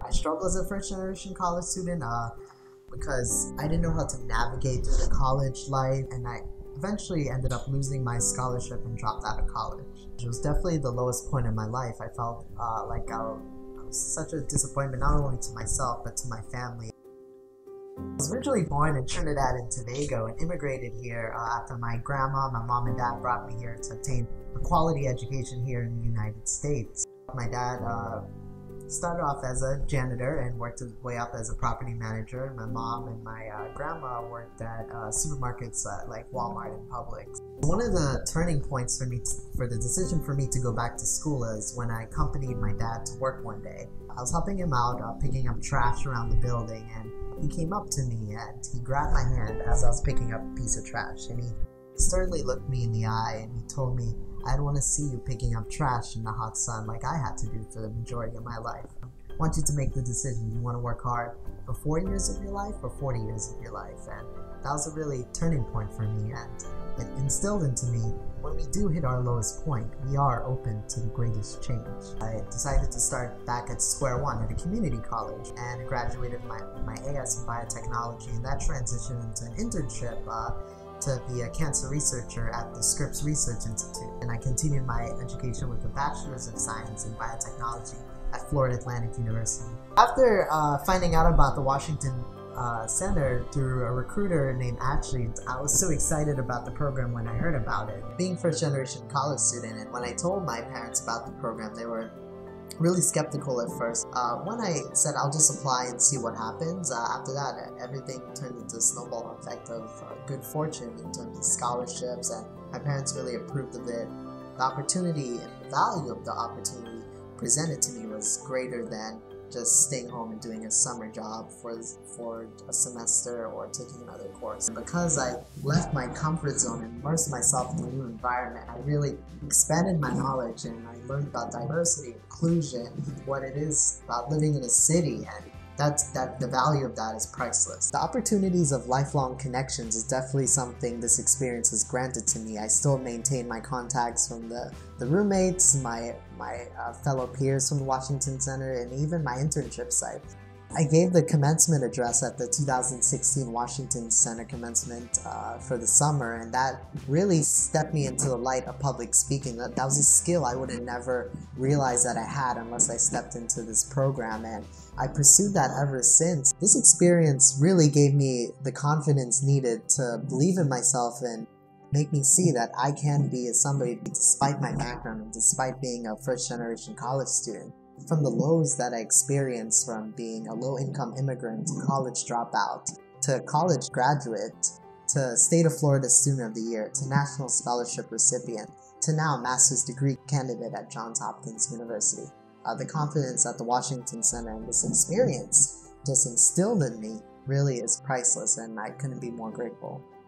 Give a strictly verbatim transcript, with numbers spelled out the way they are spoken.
I struggled as a first generation college student uh, because I didn't know how to navigate through the college life, and I eventually ended up losing my scholarship and dropped out of college. It was definitely the lowest point in my life. I felt uh, like I was such a disappointment, not only to myself, but to my family. I was originally born in Trinidad and Tobago and immigrated here uh, after my grandma, my mom and dad brought me here to obtain a quality education here in the United States. My dad uh, started off as a janitor and worked his way up as a property manager. My mom and my uh, grandma worked at uh, supermarkets uh, like Walmart and Publix. One of the turning points for me, t for the decision for me to go back to school is when I accompanied my dad to work one day. I was helping him out, uh, picking up trash around the building, and he came up to me and he grabbed my hand as I was picking up a piece of trash, and he sternly looked me in the eye and he told me, "I don't want to see you picking up trash in the hot sun like I had to do for the majority of my life. I want you to make the decision. You want to work hard for forty years of your life or forty years of your life?" And that was a really turning point for me, and it instilled into me, when we do hit our lowest point, we are open to the greatest change. I decided to start back at square one at a community college and graduated my, my A S in biotechnology, and that transitioned into an internship uh, to be a cancer researcher at the Scripps Research Institute. And I continued my education with a Bachelor's of Science in Biotechnology at Florida Atlantic University. After uh, finding out about the Washington uh, Center through a recruiter named Ashley, I was so excited about the program when I heard about it. Being first generation college student, and when I told my parents about the program, they were really skeptical at first. Uh, when I said I'll just apply and see what happens, uh, after that everything turned into a snowball effect of uh, good fortune in terms of scholarships, and my parents really approved of it. The opportunity and the value of the opportunity presented to me was greater than just staying home and doing a summer job for, for a semester or taking another course. And because I left my comfort zone and immersed myself in a new environment, I really expanded my knowledge, and I learned about diversity, inclusion, what it is about living in a city, and that's, that the value of that is priceless. The opportunities of lifelong connections is definitely something this experience has granted to me. I still maintain my contacts from the, the roommates, my, my uh, fellow peers from the Washington Center, and even my internship site. I gave the commencement address at the two thousand sixteen Washington Center commencement uh, for the summer, and that really stepped me into the light of public speaking. That, that was a skill I would have never realized that I had unless I stepped into this program, and I pursued that ever since. This experience really gave me the confidence needed to believe in myself and make me see that I can be somebody despite my background and despite being a first generation college student. From the lows that I experienced from being a low-income immigrant, college dropout, to college graduate, to State of Florida Student of the Year, to National Scholarship recipient, to now Master's Degree candidate at Johns Hopkins University. Uh, the confidence at the Washington Center and this experience just instilled in me really is priceless, and I couldn't be more grateful.